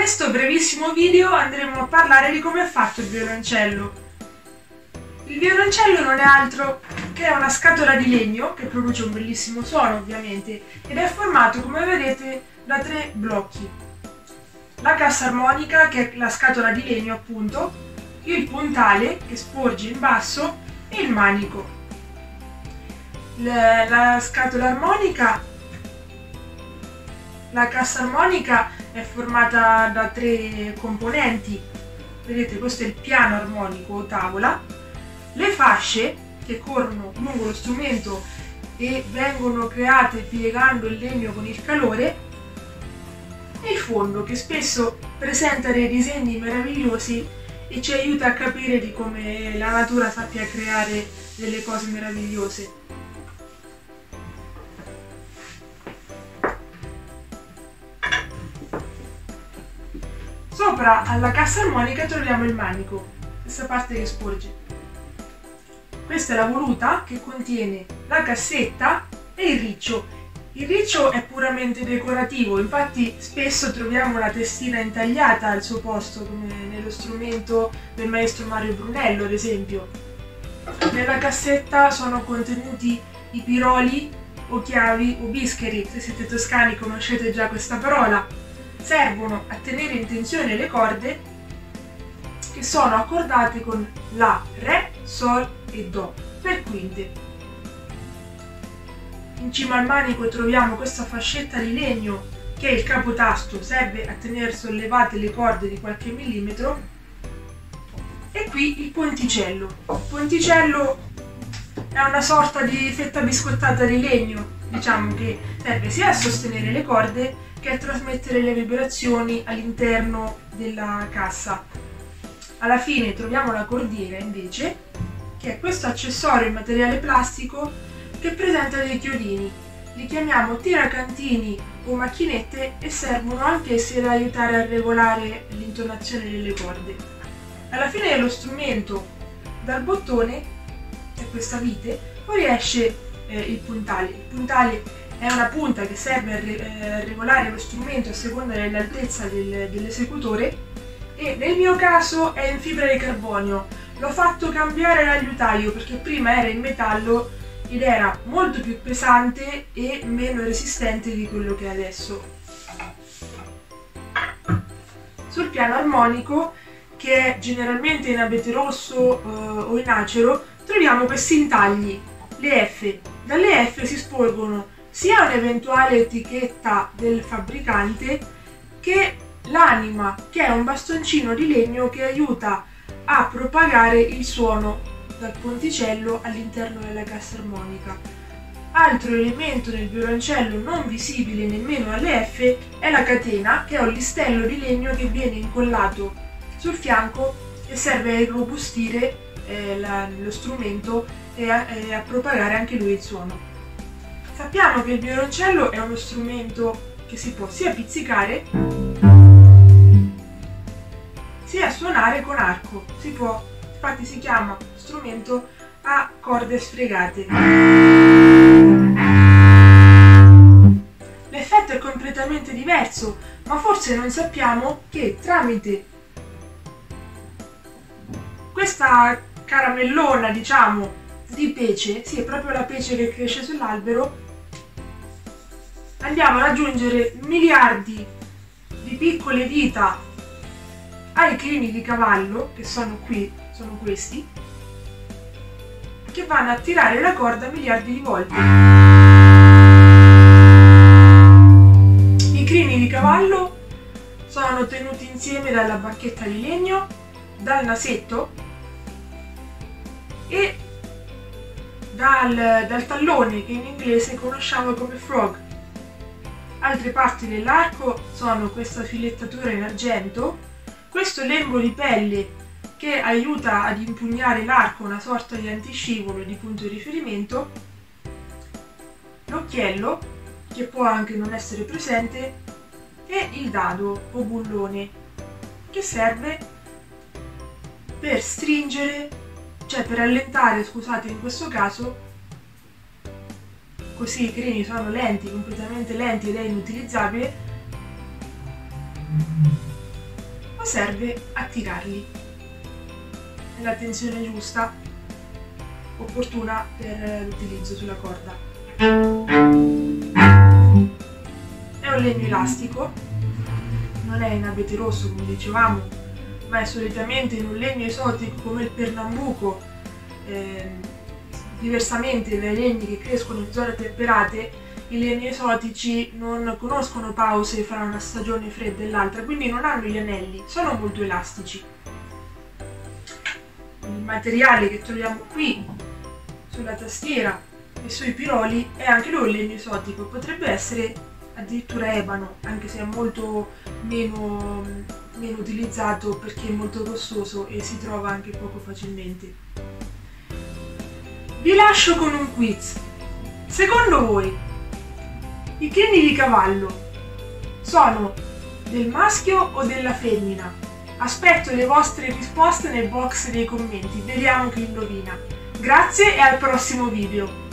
questo brevissimo video andremo a parlare di come è fatto il violoncello. Il violoncello non è altro che una scatola di legno che produce un bellissimo suono ovviamente ed è formato, come vedete, da 3 blocchi. La cassa armonica, che è la scatola di legno appunto, il puntale che sporge in basso e il manico. La scatola armonica, la cassa armonica è formata da 3 componenti. Vedete, questo è il piano armonico o tavola, le fasce che corrono lungo lo strumento e vengono create piegando il legno con il calore, e il fondo che spesso presenta dei disegni meravigliosi e ci aiuta a capire di come la natura sappia creare delle cose meravigliose. Sopra alla cassa armonica troviamo il manico, questa parte che sporge. Questa è la voluta che contiene la cassetta e il riccio. Il riccio è puramente decorativo, infatti spesso troviamo la testina intagliata al suo posto, come nello strumento del maestro Mario Brunello ad esempio. Nella cassetta sono contenuti i piroli o chiavi o bischeri, se siete toscani conoscete già questa parola. Servono a tenere in tensione le corde che sono accordate con La, Re, Sol e Do per quinte. In cima al manico troviamo questa fascetta di legno che è il capotasto, serve a tenere sollevate le corde di qualche millimetro, e qui il ponticello. Il ponticello è una sorta di fetta biscottata di legno, diciamo, che serve sia a sostenere le corde che a trasmettere le vibrazioni all'interno della cassa. Alla fine troviamo la cordiera invece, che è questo accessorio in materiale plastico che presenta dei chiodini. Li chiamiamo tiracantini o macchinette e servono anch'essi ad aiutare a regolare l'intonazione delle corde. Alla fine dello strumento, dal bottone, che è questa vite, fuoriesce il puntale. Il puntale è una punta che serve a regolare lo strumento a seconda dell'altezza dell'esecutore e nel mio caso è in fibra di carbonio. L'ho fatto cambiare l'aiutaio perché prima era in metallo ed era molto più pesante e meno resistente di quello che è adesso. Sul piano armonico, che è generalmente in abete rosso o in acero, troviamo questi intagli, le F. Dalle F si sporgono sia un'eventuale etichetta del fabbricante che l'anima, che è un bastoncino di legno che aiuta a propagare il suono dal ponticello all'interno della cassa armonica. Altro elemento del violoncello non visibile nemmeno alle F è la catena, che è un listello di legno che viene incollato sul fianco e serve a irrobustire lo strumento e a propagare anche lui il suono. Sappiamo che il violoncello è uno strumento che si può sia pizzicare sia suonare con arco. Infatti si chiama strumento a corde sfregate. L'effetto è completamente diverso, ma forse non sappiamo che tramite questa caramellona, diciamo, di pece, sì, è proprio la pece che cresce sull'albero, andiamo ad aggiungere miliardi di piccole dita ai crini di cavallo, che sono qui, sono questi, che vanno a tirare la corda miliardi di volte. I crini di cavallo sono tenuti insieme dalla bacchetta di legno, dal nasetto e dal tallone, che in inglese conosciamo come frog. Altre parti dell'arco sono questa filettatura in argento, questo lembo di pelle che aiuta ad impugnare l'arco, una sorta di antiscivolo e di punto di riferimento, l'occhiello, che può anche non essere presente, e il dado o bullone, che serve per stringere, cioè per allentare, scusate, in questo caso, così i crini sono lenti, completamente lenti ed è inutilizzabile, serve attirarli nella tensione giusta, opportuna per l'utilizzo sulla corda. È un legno elastico, non è in abete rosso come dicevamo, ma è solitamente in un legno esotico come il pernambuco. Diversamente dai legni che crescono in zone temperate, i legni esotici non conoscono pause fra una stagione fredda e l'altra, quindi non hanno gli anelli, sono molto elastici. Il materiale che troviamo qui sulla tastiera e sui piroli è anche lui un legno esotico, potrebbe essere addirittura ebano, anche se è molto meno utilizzato perché è molto costoso e si trova anche poco facilmente. Vi lascio con un quiz. Secondo voi i crini di cavallo sono del maschio o della femmina? Aspetto le vostre risposte nel box dei commenti, vediamo chi indovina. Grazie e al prossimo video!